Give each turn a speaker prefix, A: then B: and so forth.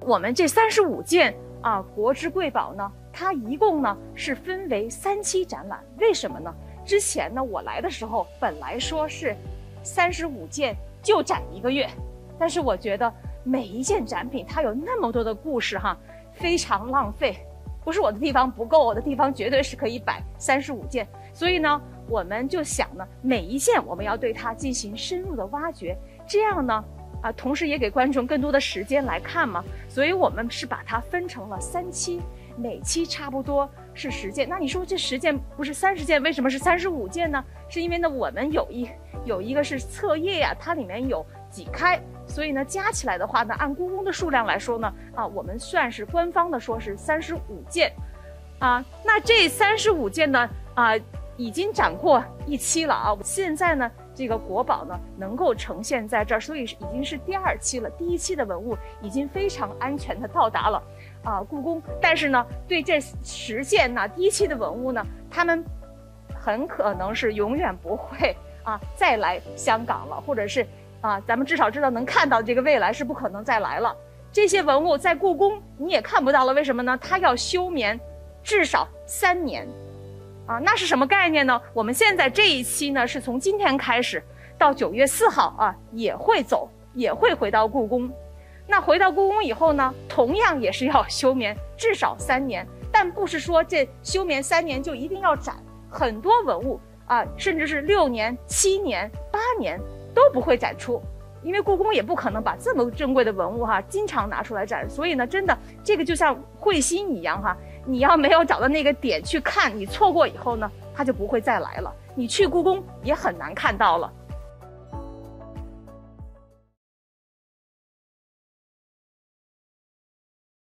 A: 我们这35件国之瑰宝呢，它一共呢是分为3期展览。为什么呢？之前呢我来的时候本来说是35件就展1个月，但是我觉得每一件展品它有那么多的故事哈，非常浪费。不是我的地方不够，我的地方绝对是可以摆35件。所以呢，我们就想呢，每一件我们要对它进行深入的挖掘，这样呢，同时也给观众更多的时间来看嘛。所以我们是把它分成了3期，每期差不多是10件。那你说这10件不是30件，为什么是35件呢？是因为呢，我们有一个是册页呀，它里面有几开。所以呢，加起来的话呢，按故宫的数量来说呢，我们算是官方的说是35件，那这35件呢，已经展过1期了啊。现在呢，这个国宝呢能够呈现在这儿，所以已经是第2期了。第1期的文物已经非常安全的到达了故宫，但是呢，对这10件呢，第1期的文物呢，他们很可能是永远不会再来香港了，或者是。咱们至少知道能看到这个未来是不可能再来了。这些文物在故宫你也看不到了，为什么呢？它要休眠至少3年，那是什么概念呢？我们现在这一期呢是从今天开始到9月4号也会回到故宫。那回到故宫以后呢，同样也是要休眠至少3年，但不是说这休眠3年就一定要展，很多文物甚至是6年、7年、8年。都不会展出，因为故宫也不可能把这么珍贵的文物经常拿出来展。所以呢，真的这个就像彗星一样你要没有找到那个点去看，你错过以后呢，它就不会再来了。你去故宫也很难看到了。